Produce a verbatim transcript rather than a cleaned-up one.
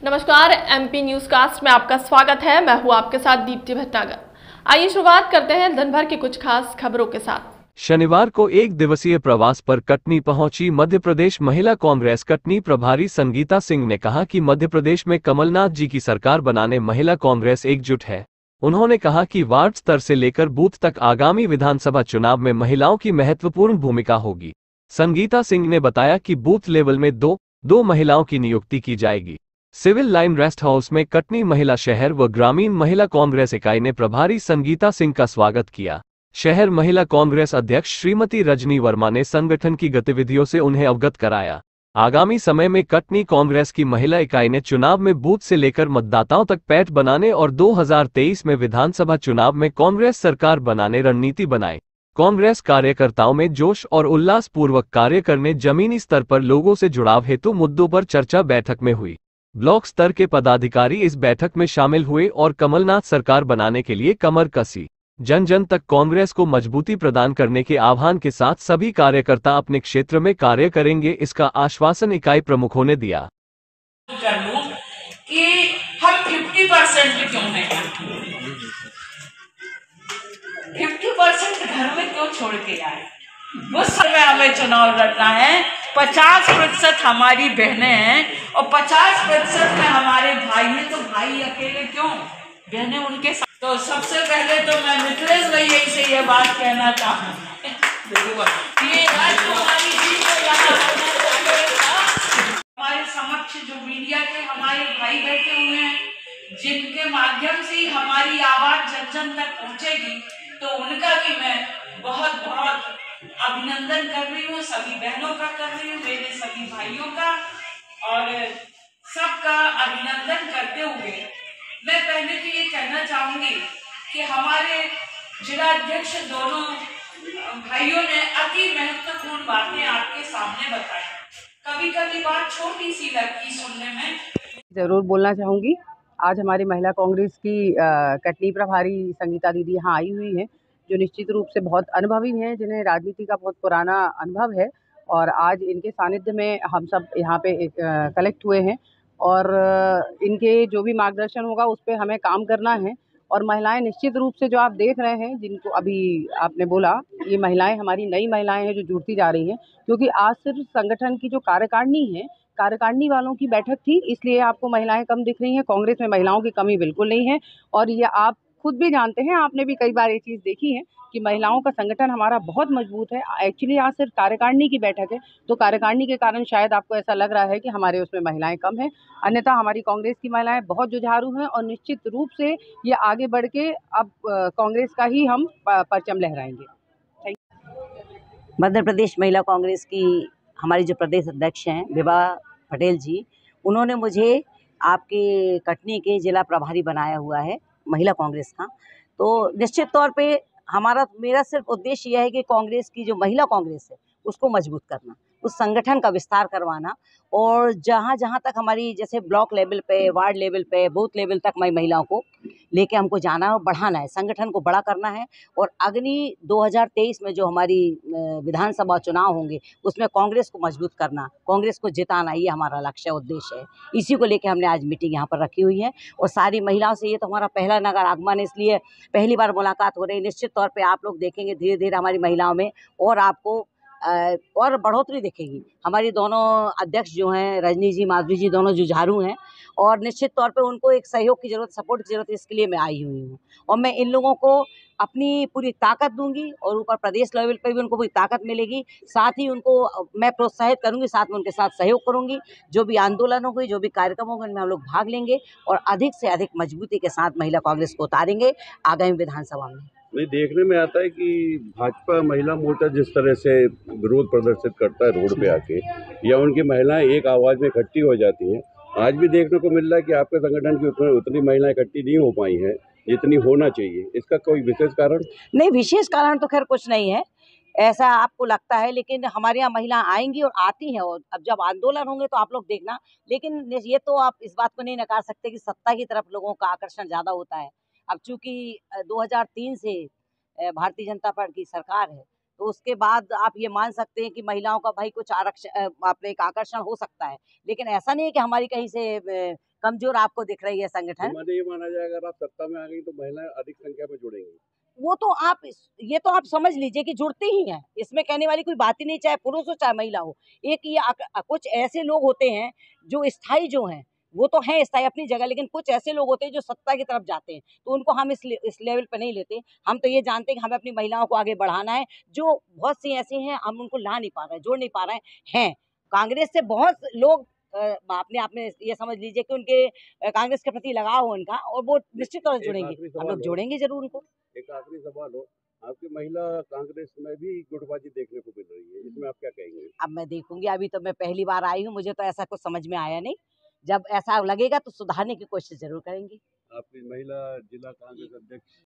नमस्कार, MP news cast में आपका स्वागत है। मैं हूं आपके साथ दीप्ति भटनागर। आइए शुरुआत करते हैं दिन भर की कुछ खास खबरों के साथ। शनिवार को एक दिवसीय प्रवास पर कटनी पहुंची मध्य प्रदेश महिला कांग्रेस कटनी प्रभारी संगीता सिंह ने कहा कि मध्य प्रदेश में कमलनाथ जी की सरकार बनाने महिला कांग्रेस एकजुट है। उन्होंने कहा कि वार्ड स्तर से लेकर बूथ तक आगामी विधानसभा चुनाव में महिलाओं की महत्वपूर्ण भूमिका होगी। संगीता सिंह ने बताया कि बूथ लेवल में दो दो महिलाओं की नियुक्ति की जाएगी। सिविल लाइन रेस्ट हाउस में कटनी महिला शहर व ग्रामीण महिला कांग्रेस इकाई ने प्रभारी संगीता सिंह का स्वागत किया। शहर महिला कांग्रेस अध्यक्ष श्रीमती रजनी वर्मा ने संगठन की गतिविधियों से उन्हें अवगत कराया। आगामी समय में कटनी कांग्रेस की महिला इकाई ने चुनाव में बूथ से लेकर मतदाताओं तक पैठ बनाने और दो हज़ार तेईस में विधानसभा चुनाव में कांग्रेस सरकार बनाने रणनीति बनाई। कांग्रेस कार्यकर्ताओं में जोश और उल्लास पूर्वक कार्य करने जमीनी स्तर पर लोगों से जुड़ाव हेतु मुद्दों पर चर्चा बैठक में हुई। ब्लॉक स्तर के पदाधिकारी इस बैठक में शामिल हुए और कमलनाथ सरकार बनाने के लिए कमर कसी। जन जन तक कांग्रेस को मजबूती प्रदान करने के आह्वान के साथ सभी कार्यकर्ता अपने क्षेत्र में कार्य करेंगे, इसका आश्वासन इकाई प्रमुखों ने दिया। कर लूं कि हम पचास परसेंट क्यों नहीं, पचास परसेंट घर में क्यों छोड़ के आए। उस समय हमें चुनाव लड़ना है। पचास प्रतिशत हमारी बहनें हैं और पचास प्रतिशत में हमारे भाई हैं, तो भाई अकेले क्यों, बहनें उनके साथ। तो सबसे पहले तो मैं मिथिलेश भैया से ये बात कहना चाहूँगी कि आज हमारी जीत को यहाँ हमारे समक्ष जो मीडिया के हमारे भाई बैठे हुए हैं, जिनके माध्यम से ही हमारी आवाज जन जन तक पहुँचेगी, तो उनका भी मैं बहुत बहुत अभिनंदन कर रही हूँ। सभी बहनों का कर रही हूँ, मेरे सभी भाइयों का और सबका अभिनंदन करते हुए मैं पहले तो ये कहना चाहूंगी कि हमारे जिला अध्यक्ष दोनों भाइयों ने अति महत्वपूर्ण बातें आपके सामने बताई। कभी कभी बात छोटी सी लगती सुनने में। जरूर बोलना चाहूँगी। आज हमारी महिला कांग्रेस की आ, कटनी प्रभारी संगीता दीदी यहाँ आई हुई हैं, जो निश्चित रूप से बहुत अनुभवी हैं, जिन्हें राजनीति का बहुत पुराना अनुभव है। और आज इनके सानिध्य में हम सब यहाँ पे एक कलेक्ट हुए हैं और इनके जो भी मार्गदर्शन होगा उस पर हमें काम करना है। और महिलाएं निश्चित रूप से जो आप देख रहे हैं, जिनको अभी आपने बोला, ये महिलाएं हमारी नई महिलाएं हैं जो जुड़ती जा रही हैं, क्योंकि आज सिर्फ संगठन की जो कार्यकारिणी है, कार्यकारिणी वालों की बैठक थी, इसलिए आपको महिलाएं कम दिख रही हैं। कांग्रेस में महिलाओं की कमी बिल्कुल नहीं है और ये आप खुद भी जानते हैं, आपने भी कई बार ये चीज़ देखी है कि महिलाओं का संगठन हमारा बहुत मजबूत है। एक्चुअली आज सिर्फ कार्यकारिणी की बैठक है, तो कार्यकारिणी के कारण शायद आपको ऐसा लग रहा है कि हमारे उसमें महिलाएं कम हैं। अन्यथा हमारी कांग्रेस की महिलाएं बहुत जुझारू हैं और निश्चित रूप से ये आगे बढ़ के अब कांग्रेस का ही हम परचम लहराएंगे। मध्य प्रदेश महिला कांग्रेस की हमारी जो प्रदेश अध्यक्ष हैं विभा पटेल जी, उन्होंने मुझे आपके कटनी के जिला प्रभारी बनाया हुआ है महिला कांग्रेस का। तो निश्चित तौर पे हमारा मेरा सिर्फ उद्देश्य यह है कि कांग्रेस की जो महिला कांग्रेस है उसको मजबूत करना, उस संगठन का विस्तार करवाना और जहाँ जहाँ तक हमारी जैसे ब्लॉक लेवल पे, वार्ड लेवल पे, बूथ लेवल तक मैं महिलाओं को लेके हमको जाना और बढ़ाना है, संगठन को बड़ा करना है। और अग्नि दो हज़ार तेईस में जो हमारी विधानसभा चुनाव होंगे उसमें कांग्रेस को मजबूत करना, कांग्रेस को जिताना, ये हमारा लक्ष्य उद्देश्य है। इसी को लेकर हमने आज मीटिंग यहाँ पर रखी हुई है और सारी महिलाओं से, ये तो हमारा पहला नगर आगमन है, इसलिए पहली बार मुलाकात हो रही है। निश्चित तौर पर आप लोग देखेंगे धीरे धीरे हमारी महिलाओं में और आपको और बढ़ोतरी दिखेगी। हमारी दोनों अध्यक्ष जो हैं, रजनी जी, माधुरी जी, दोनों जुझारू हैं और निश्चित तौर पे उनको एक सहयोग की ज़रूरत, सपोर्ट की ज़रूरत है, इसके लिए मैं आई हुई हूँ। और मैं इन लोगों को अपनी पूरी ताकत दूंगी और ऊपर प्रदेश लेवल पे भी उनको पूरी ताकत मिलेगी। साथ ही उनको मैं प्रोत्साहित करूंगी, साथ में उनके साथ सहयोग करूंगी। जो भी आंदोलन होंगे, जो भी कार्यक्रम होंगे, उनमें हम लोग भाग लेंगे और अधिक से अधिक मजबूती के साथ महिला कांग्रेस को उतारेंगे आगामी विधानसभा में। नहीं, देखने में आता है कि भाजपा महिला मोर्चा जिस तरह से विरोध प्रदर्शित करता है रोड पे आके, या उनकी महिलाएं एक आवाज़ में इकट्ठी हो जाती हैं, आज भी देखने को मिल रहा है कि आपके संगठन की उतनी उतनी महिलाएं इकट्ठी नहीं हो पाई हैं जितनी होना चाहिए। इसका कोई विशेष कारण? नहीं, विशेष कारण तो खैर कुछ नहीं है, ऐसा आपको लगता है, लेकिन हमारे यहाँ महिला आएंगी और आती हैं और अब जब आंदोलन होंगे तो आप लोग देखना। लेकिन ये तो आप इस बात को नहीं नकार सकते कि सत्ता की तरफ लोगों का आकर्षण ज़्यादा होता है। अब चूंकि दो हज़ार तीन से भारतीय जनता पार्टी की सरकार है, तो उसके बाद आप ये मान सकते हैं कि महिलाओं का भाई कुछ आरक्षण, आप एक आकर्षण हो सकता है। लेकिन ऐसा नहीं है कि हमारी कहीं से कमजोर आपको दिख रही है तो संगठन। माने ये माना जाए अगर आप सत्ता में आ गई तो महिलाएं अधिक संख्या में जुड़ेंगी। वो तो आप ये तो आप समझ लीजिए कि जुड़ती ही हैं, इसमें कहने वाली कोई बात ही नहीं, चाहे पुरुष हो चाहे महिला हो। एक ये आक- कुछ ऐसे लोग होते हैं जो स्थायी जो हैं, वो तो हैं स्थायी अपनी जगह, लेकिन कुछ ऐसे लोग होते हैं जो सत्ता की तरफ जाते हैं, तो उनको हम इस ले, इस लेवल पे नहीं लेते। हम तो ये जानते हैं कि हमें अपनी महिलाओं को आगे बढ़ाना है, जो बहुत सी ऐसी हैं हम उनको ला नहीं पा रहे हैं, जोड़ नहीं पा रहे हैं। कांग्रेस से बहुत लोग अ, अपने आप में ये समझ लीजिए कि उनके अ, कांग्रेस के प्रति लगाव हो उनका, और वो निश्चित तौर से एक जुड़ेंगे, आखिरी हम सवाल लोग हो जोड़ेंगे जरूर उनको। एक आखिरी सवाल हो, आपकी महिला कांग्रेस में भी गुटबाजी देखने को मिल रही है, इसमें आप क्या कहेंगे? अब मैं देखूंगी, अभी तो मैं पहली बार आई हूँ, मुझे तो ऐसा कुछ समझ में आया नहीं। जब ऐसा लगेगा तो सुधारने की कोशिश जरूर करेंगे। आपकी महिला जिला कांग्रेस अध्यक्ष